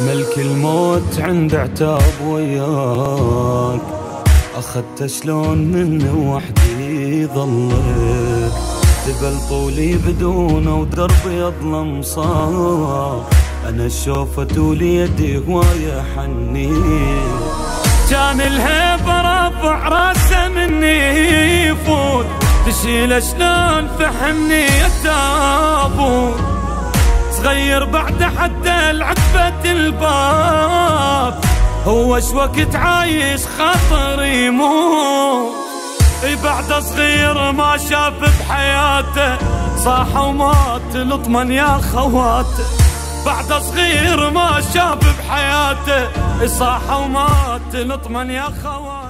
ملك الموت عند عتاب وياك، أخذت شلون منه وحدي ظلك، جبل طولي بدونه ودربي يظلم صار، أنا الشوفة وليدي هواية حني، كان الهيبة رافع راسه مني يفوت، تشيله شلون فهمني يا تابوت، صغير بعد حتى العتبة الباب، هو ايش وقت عايش خاطر يموت، بعد صغير ما شاف بحياته، صاح ومات لطمن يا خواته، بعد صغير ما شاف بحياته، صاح ومات لطمن يا خواته.